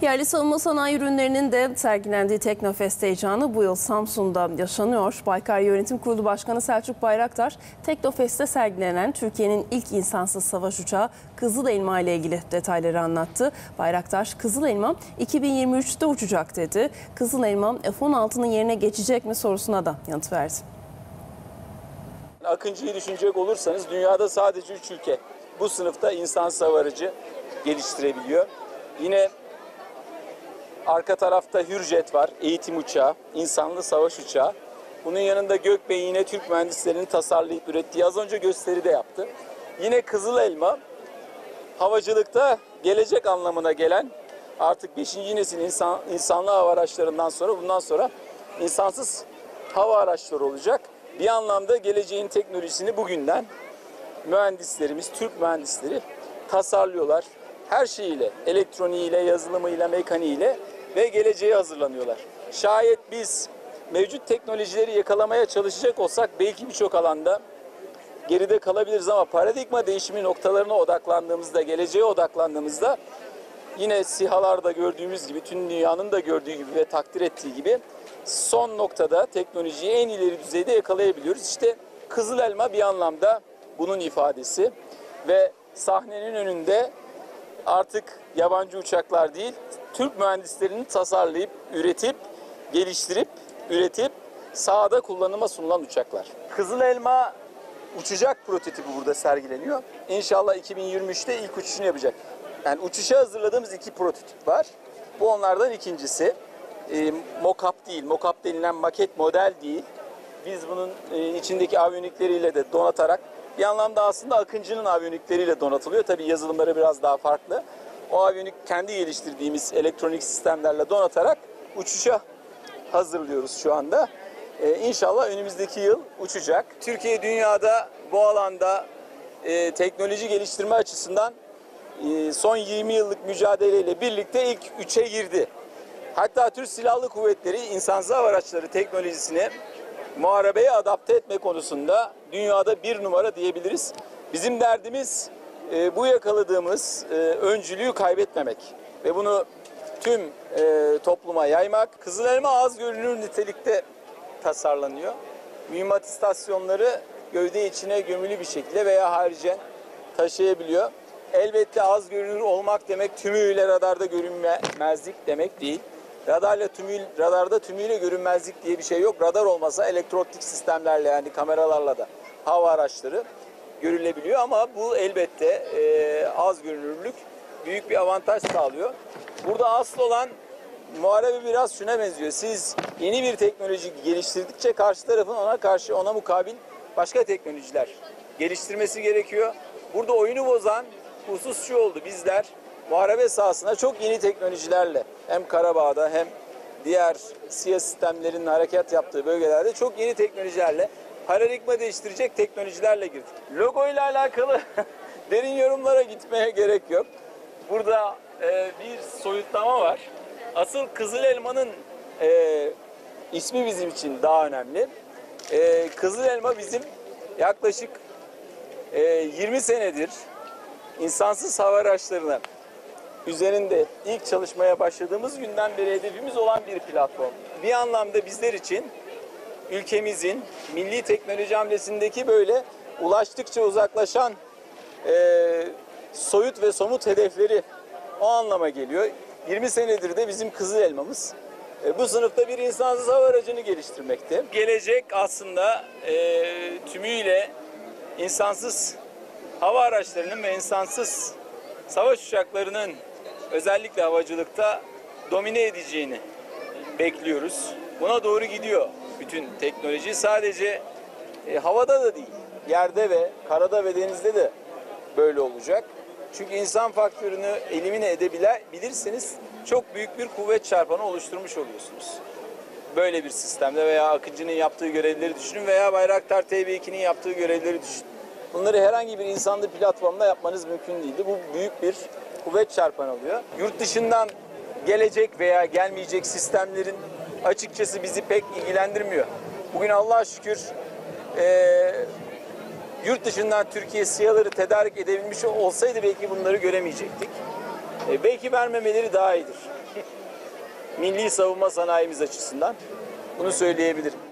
Yerli savunma sanayi ürünlerinin de sergilendiği Teknofest heyecanı bu yıl Samsun'da yaşanıyor. Baykar Yönetim Kurulu Başkanı Selçuk Bayraktar, Teknofest'te sergilenen Türkiye'nin ilk insansız savaş uçağı Kızıl Elma ile ilgili detayları anlattı. Bayraktar, Kızıl Elma 2023'te uçacak dedi. Kızıl Elma F-16'nın yerine geçecek mi sorusuna da yanıt verdi. Akıncı'yı düşünecek olursanız dünyada sadece 3 ülke bu sınıfta insansız hava aracı geliştirebiliyor. Yine arka tarafta Hürjet var, eğitim uçağı, insanlı savaş uçağı. Bunun yanında Gökbey yine Türk mühendislerinin tasarlayıp ürettiği, az önce gösteride yaptı. Yine Kızıl Elma, havacılıkta gelecek anlamına gelen artık 5. nesil insanlı hava araçlarından sonra bundan sonra insansız hava araçları olacak. Bir anlamda geleceğin teknolojisini bugünden mühendislerimiz, Türk mühendisleri tasarlıyorlar. Her şeyiyle, elektroniğiyle, yazılımıyla, mekaniğiyle ve geleceğe hazırlanıyorlar. Şayet biz mevcut teknolojileri yakalamaya çalışacak olsak belki birçok alanda geride kalabiliriz ama paradigma değişimi noktalarına odaklandığımızda, geleceğe odaklandığımızda yine SİHA'larda gördüğümüz gibi, tüm dünyanın da gördüğü gibi ve takdir ettiği gibi son noktada teknolojiyi en ileri düzeyde yakalayabiliyoruz. İşte Kızıl Elma bir anlamda bunun ifadesi ve sahnenin önünde artık yabancı uçaklar değil, Türk mühendislerinin tasarlayıp, üretip, geliştirip, üretip sahada kullanıma sunulan uçaklar. Kızıl Elma uçacak prototipi burada sergileniyor. İnşallah 2023'te ilk uçuşunu yapacak. Yani uçuşa hazırladığımız 2 prototip var. Bu onlardan ikincisi. Mock-up değil, mock-up denilen maket model değil. Biz bunun içindeki aviyonikleriyle de donatarak bir anlamda aslında Akıncı'nın aviyonikleriyle donatılıyor. Tabii yazılımları biraz daha farklı. O aviyonik kendi geliştirdiğimiz elektronik sistemlerle donatarak uçuşa hazırlıyoruz şu anda. İnşallah önümüzdeki yıl uçacak. Türkiye dünyada bu alanda teknoloji geliştirme açısından son 20 yıllık mücadeleyle birlikte ilk 3'e girdi. Hatta Türk Silahlı Kuvvetleri insansız hava araçları teknolojisini muharebeye adapte etme konusunda dünyada 1 numara diyebiliriz. Bizim derdimiz bu yakaladığımız öncülüğü kaybetmemek ve bunu tüm topluma yaymak. Kızıl Elma az görünür nitelikte tasarlanıyor. Mühimmat istasyonları gövde içine gömülü bir şekilde veya haricen taşıyabiliyor. Elbette az görünür olmak demek tümüyle radarda görünmezlik demek değil. Radarda tümüyle görünmezlik diye bir şey yok. Radar olmasa elektronik sistemlerle yani kameralarla da hava araçları görülebiliyor ama bu elbette az görünürlük büyük bir avantaj sağlıyor. Burada asıl olan muharebe biraz şuna benziyor. Siz yeni bir teknoloji geliştirdikçe karşı tarafın ona mukabil başka teknolojiler geliştirmesi gerekiyor. Burada oyunu bozan husus şu oldu. Bizler muharebe sahasına çok yeni teknolojilerle hem Karabağ'da hem diğer SİHA sistemlerinin harekat yaptığı bölgelerde çok yeni teknolojilerle, paradigma değiştirecek teknolojilerle girdik. Logo ile alakalı derin yorumlara gitmeye gerek yok. Burada bir soyutlama var. Asıl Kızıl Elma'nın ismi bizim için daha önemli. Kızıl Elma bizim yaklaşık 20 senedir insansız hava araçlarına üzerinde ilk çalışmaya başladığımız günden beri hedefimiz olan bir platform. Bir anlamda bizler için ülkemizin milli teknoloji hamlesindeki böyle ulaştıkça uzaklaşan soyut ve somut hedefleri o anlama geliyor. 20 senedir de bizim Kızıl Elmamız bu sınıfta bir insansız hava aracını geliştirmekte. Gelecek aslında tümüyle insansız hava araçlarının ve insansız savaş uçaklarının özellikle havacılıkta domine edeceğini bekliyoruz. Buna doğru gidiyor bütün teknoloji. Sadece havada da değil, yerde ve karada ve denizde de böyle olacak. Çünkü insan faktörünü elimine edebilirseniz çok büyük bir kuvvet çarpanı oluşturmuş oluyorsunuz. Böyle bir sistemde veya Akıncı'nın yaptığı görevleri düşünün veya Bayraktar TB2'nin yaptığı görevleri düşünün. Bunları herhangi bir insanlı platformda yapmanız mümkün değildi. Bu büyük bir kuvvet çarpanı oluyor. Yurt dışından gelecek veya gelmeyecek sistemlerin açıkçası bizi pek ilgilendirmiyor. Bugün Allah'a şükür yurt dışından Türkiye SİHA'ları tedarik edebilmiş olsaydı belki bunları göremeyecektik. Belki vermemeleri daha iyidir. Milli savunma sanayimiz açısından bunu söyleyebilirim.